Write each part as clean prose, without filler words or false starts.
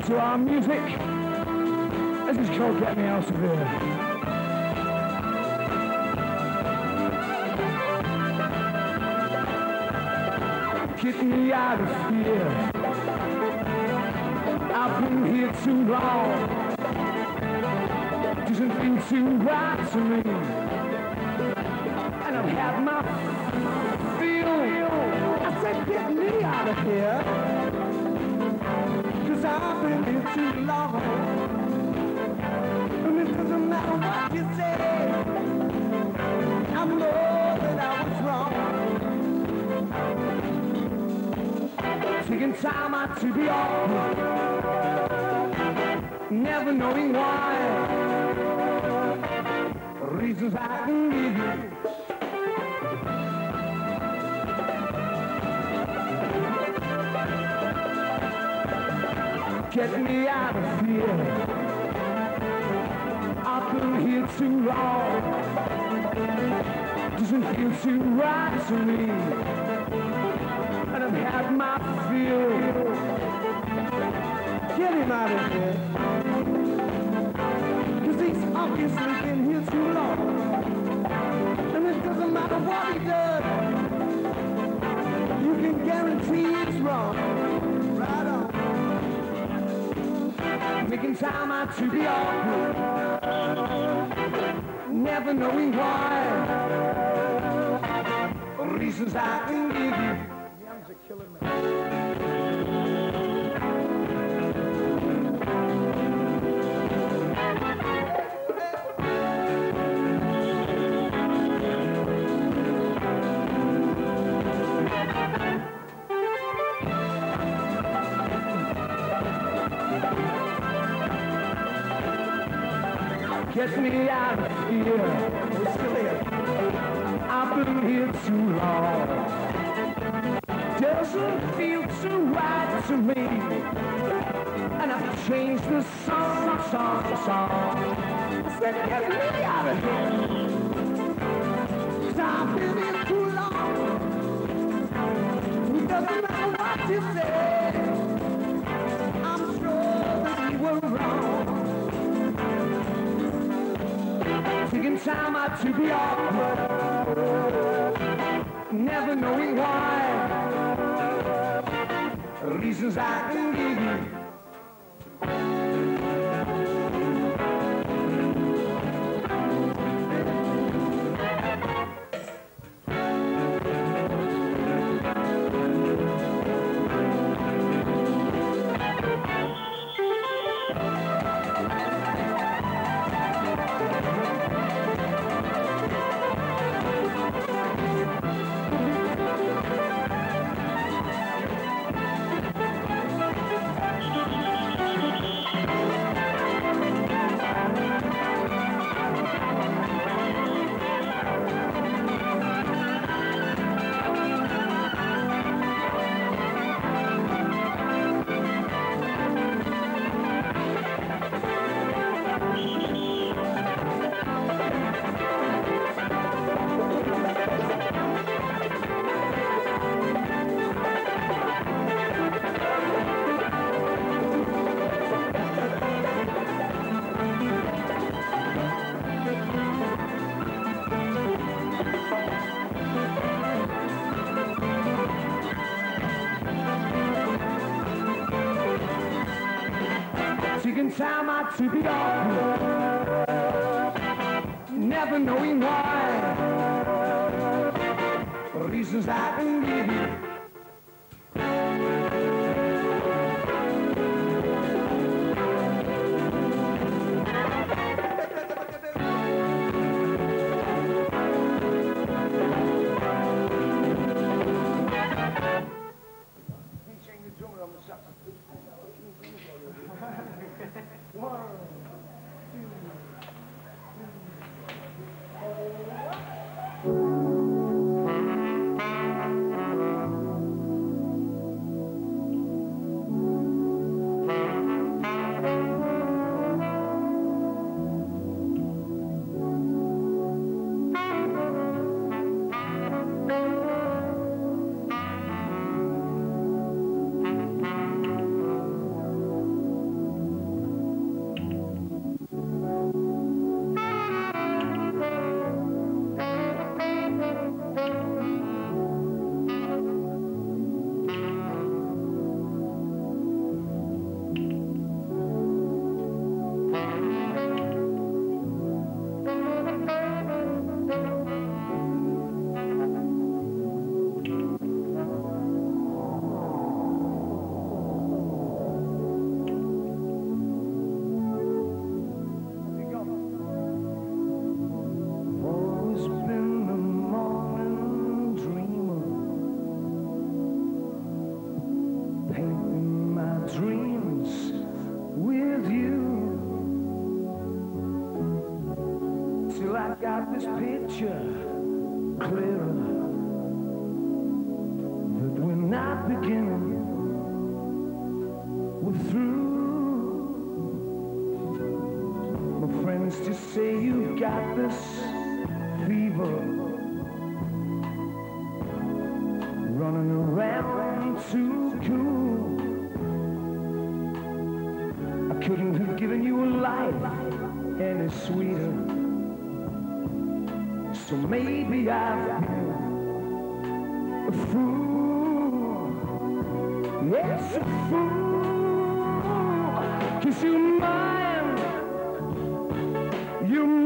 to our music. This is called Get Me Out of Here. Get me out of here. I've been here too long. Doesn't feel too right to me. And I've had my feel. I said get me out of here. 'Cause I've been here too long. And it doesn't matter what you say. I know that I was wrong. Taking time out to be awkward, never knowing why. Reasons I can give you. Get me out of here. I've been here too long. Doesn't feel too right to me. And I've had my fill. Get him out of here. 'Cause he's obviously been here too long. And it doesn't matter what he does. You can guarantee it's wrong. Right on. Making time out to be awkward. Never knowing why. Reasons I can give you. Killing me. Get me out of here. We're still here. I've been here too long. Doesn't feel too right to me. And I've changed the song. Said get me out of here. 'Cause I've been here too long. It doesn't matter what you say. I'm sure that you were wrong. Taking time out to be awkward. Never knowing why. Reasons I can give you. Taking time out to be awkward, never knowing why. Reasons I can give you. picture clearer that we're not beginning, we're through. My friends just say you got this fever, running around too cool. I couldn't have given you a life any sweeter, so maybe I've been a fool. Yes, a fool, 'cause you're mine, you're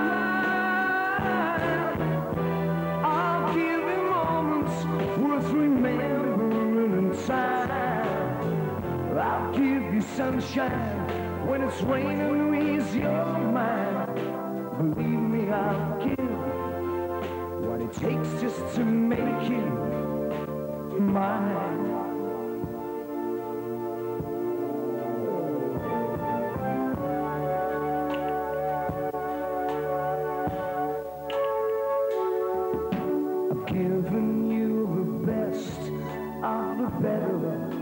mine. I'll give you moments worth remembering in time. I'll give you sunshine when it's raining, ease your mind. Believe me, I'll give what it takes just to make you mine. I've given you the best of the better.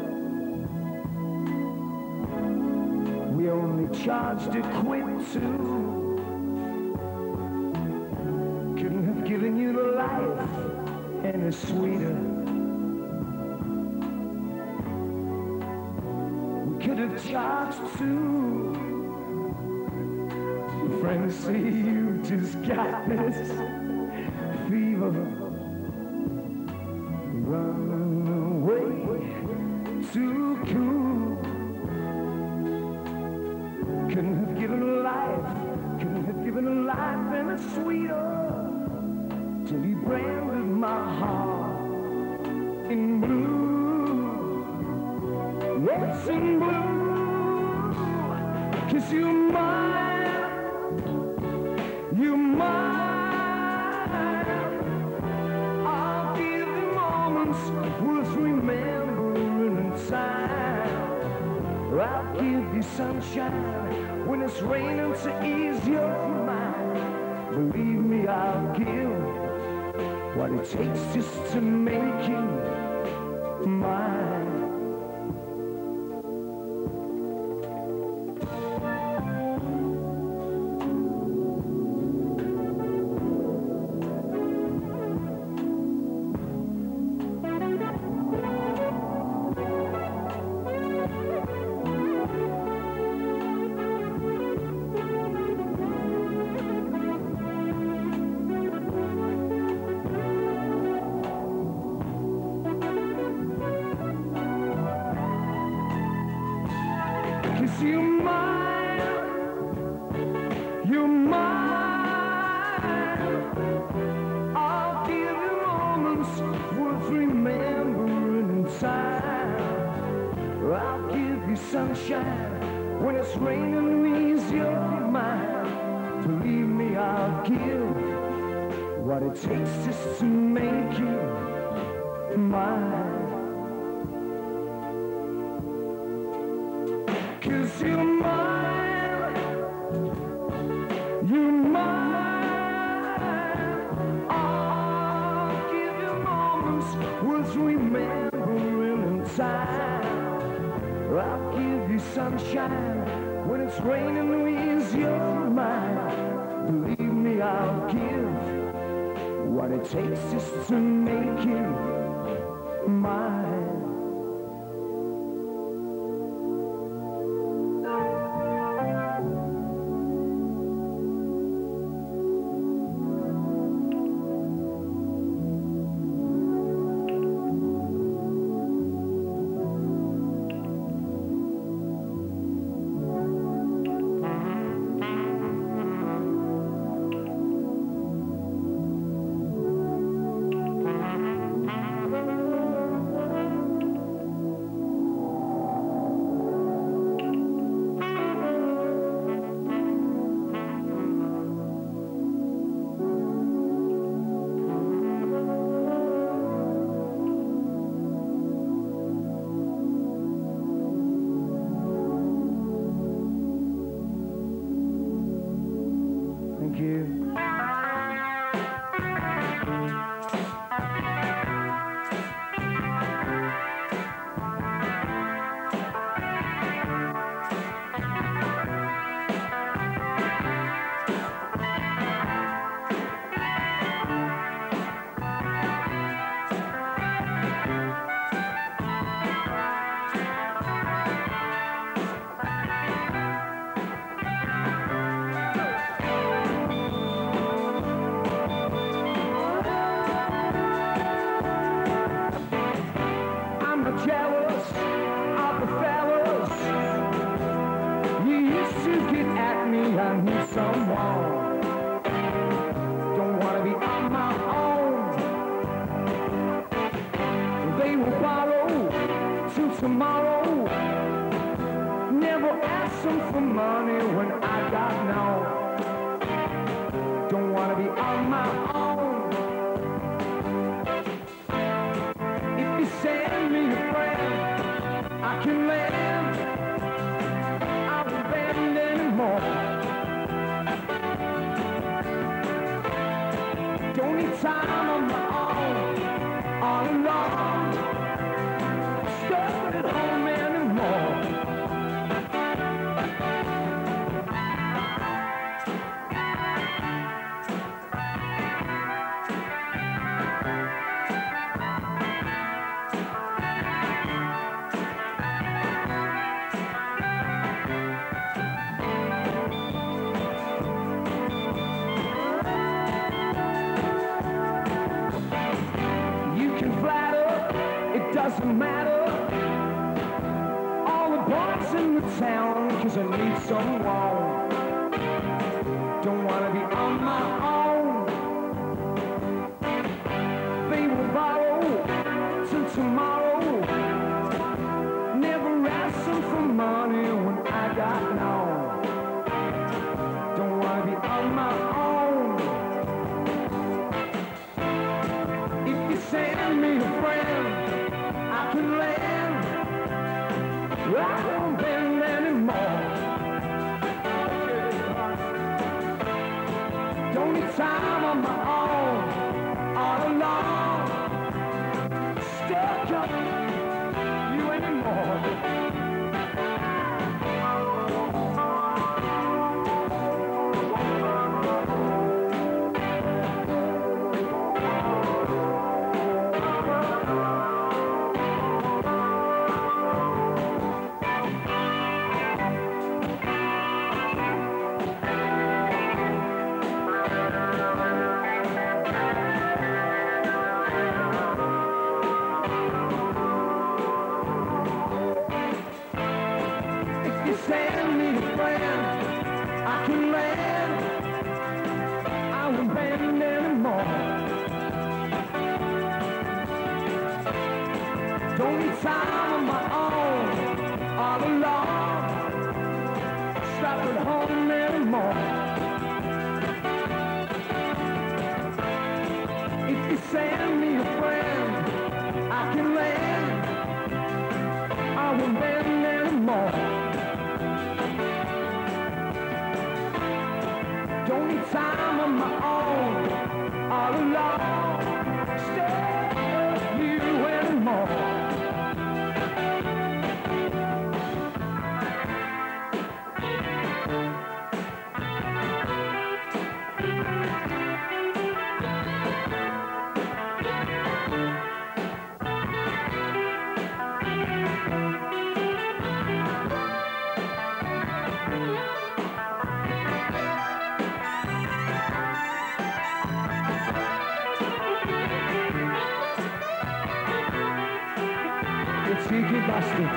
We only charged a quid too. Couldn't have given you the life any sweeter. We could have charged two. Friends say you just got this fever, running away too cool. Couldn't have given a life, couldn't have given a life any sweeter, till you branded my heart in blue. Yes, in blue, 'cause you're mine, you're mine. I'll give you moments worth remembering in time. I'll give you sunshine when it's raining to ease your mind. Believe me, I'll give what it takes just to make you mine. Cause you're mine, you're mine. I'll give you moments worth remembering in time. I'll give you sunshine when it's raining, ease your mind. Believe me, I'll give what it takes just to make you mine. 'Cause you're mine, you're mine. I'll give you moments worth remembering in time. I'll give you sunshine when it's raining, ease your mind. Believe me, I'll give what it takes just to make you mine. tomorrow. Never ask them for money when I got no. Don't wanna be on my own. If you send me a friend, I can lend. I won't bend anymore. Don't need time on my own, all alone. Stuck at home anymore. Doesn't matter. All the boys in the town, 'cause I need someone. Don't wanna be on my own. They will borrow till tomorrow. Never ask them for money when I got no. Don't wanna be on my own. If you send me a friend, I can land. I won't bend anymore. Don't need time on my own, all alone. Stuck up you anymore. Send me a friend, I can land. I won't bend anymore. Don't need time on my own, all alone. Stop at home anymore. If you send me a friend, I can land. I won't bend anymore. Don't need time on my own, all alone. Stuck you anymore. Cheeky bastard.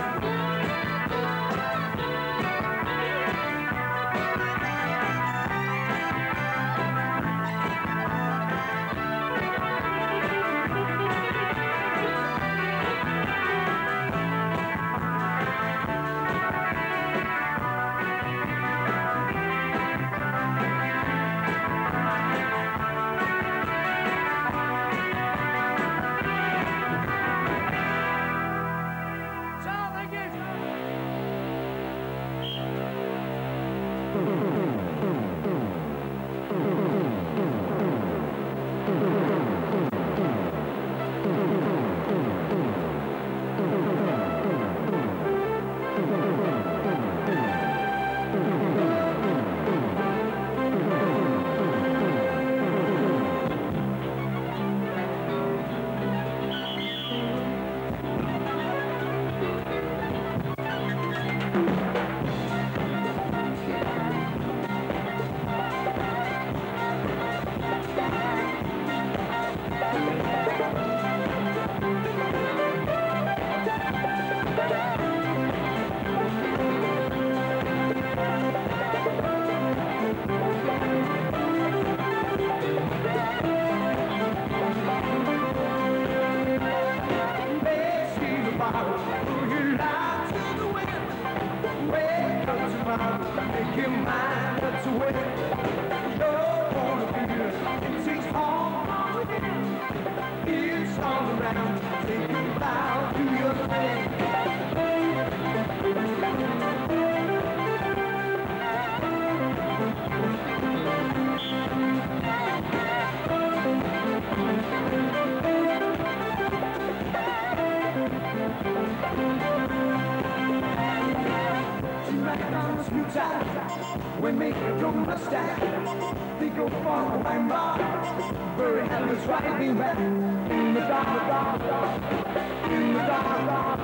We make a drum mustache. They go far away, bar. Very happy driving back in the dark, in the dark.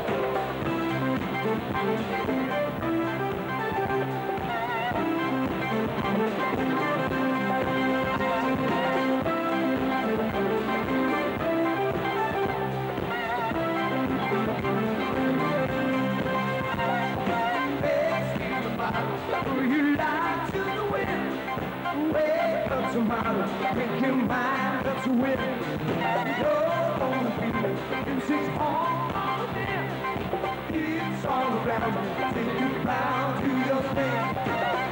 You lie to the wind. Wake up tomorrow, make your mind up to win. You're on the field, and six on the end. It's all around you, take you down to your stand.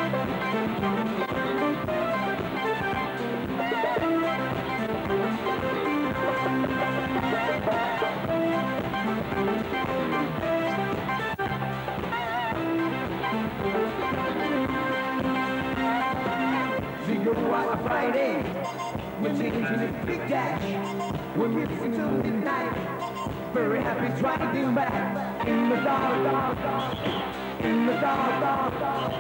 On a Friday, we're taking a big dash. We're mixing till midnight. Very happy driving back in the dark, in the dark.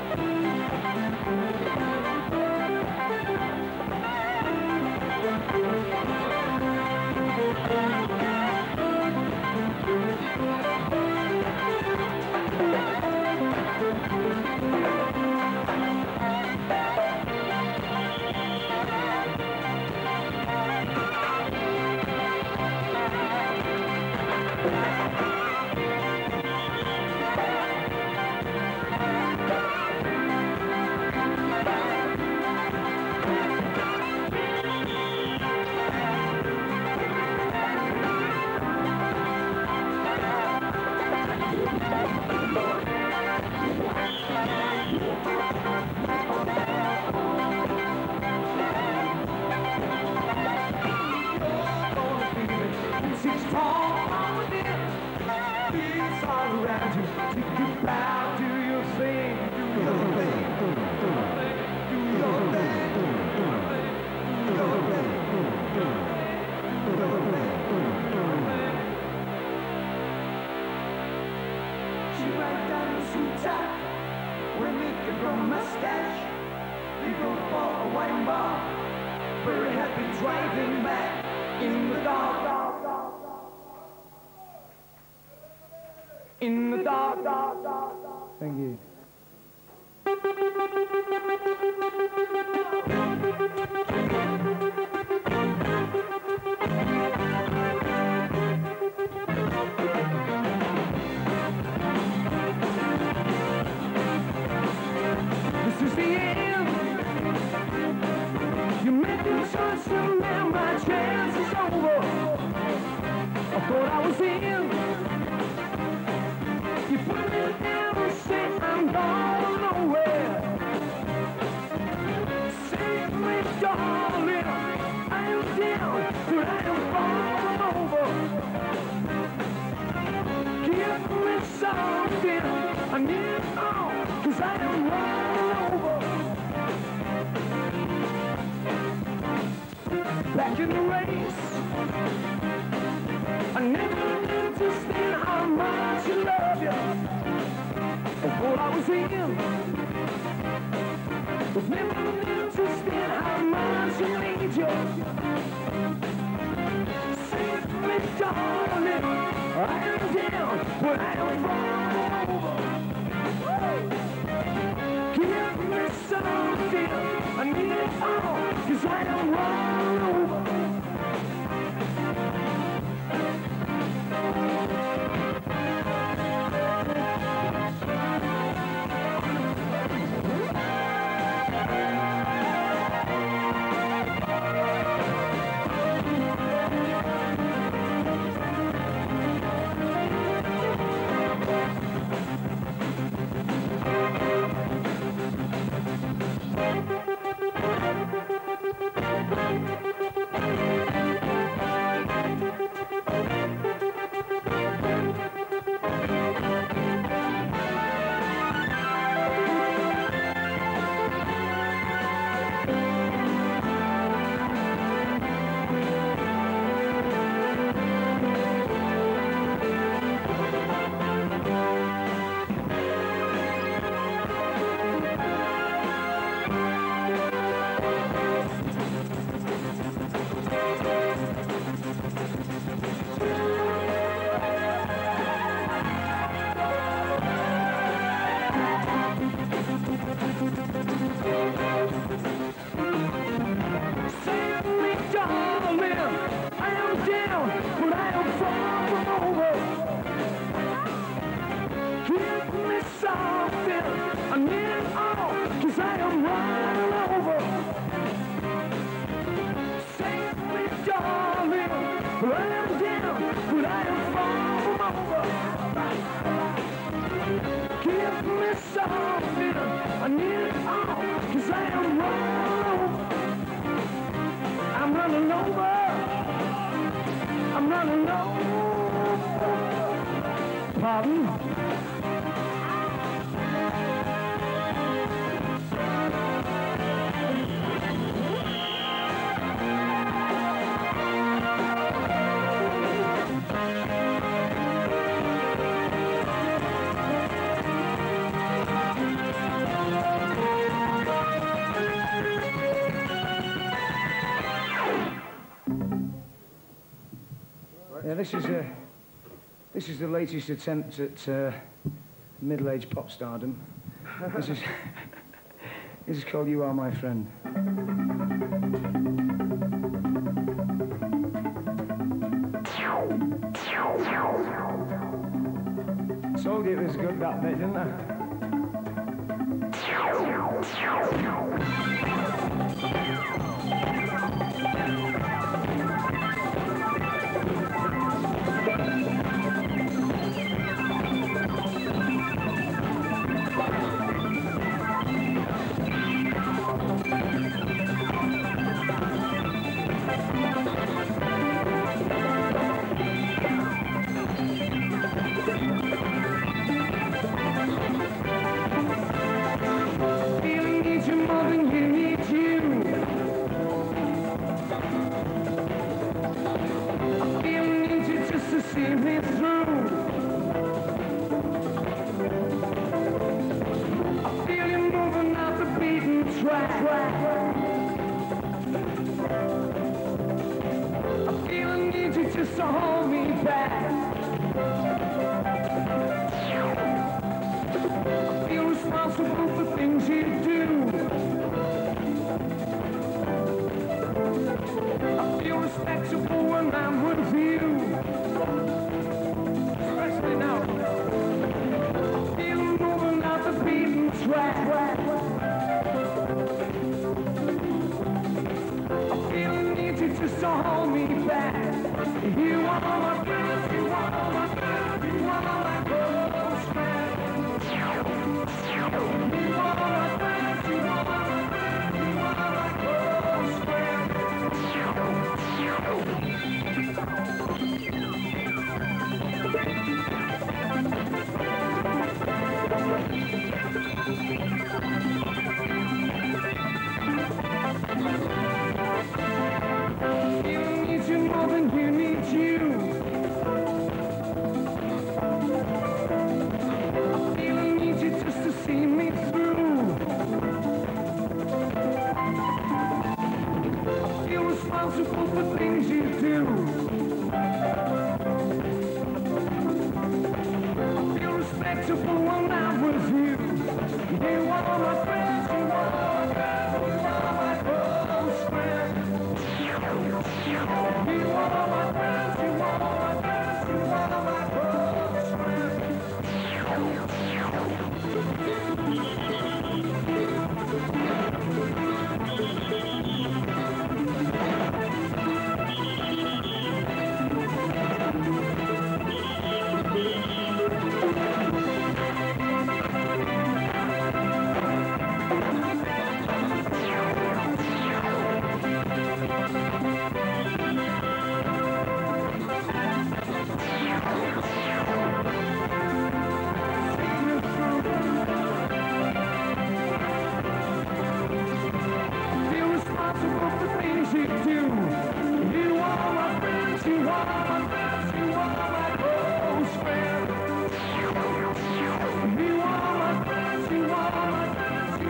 Driving back in the dark, in the dark. Thank you. This is the end. You made the choice and now my chance is over. I thought I was in. You put me down and say I'm going nowhere. Save me, darling, I am down, but I am falling over. Give me something, I need it all, 'cause I am running over. Back in the race, I never understand how much I love you. Of what I was in, but never understand how much I need you. Save me, darling, I am down, but I am falling over. Give me something, I need it all, 'cause I am running over. Thank you. Yeah, this is the latest attempt at middle-aged pop stardom. This is called "You Are My Friend." Told you it was good, that bit, didn't I?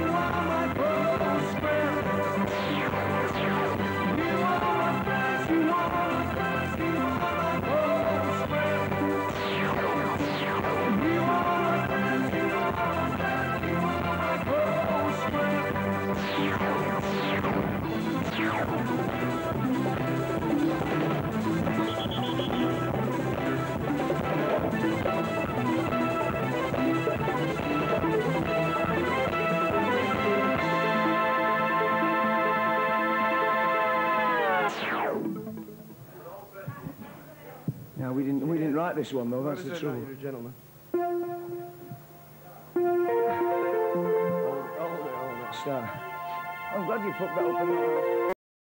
You No, we didn't write this one though. What That's is the it, trouble. ladies and gentlemen? Hold it. Start. I'm glad you put that up in the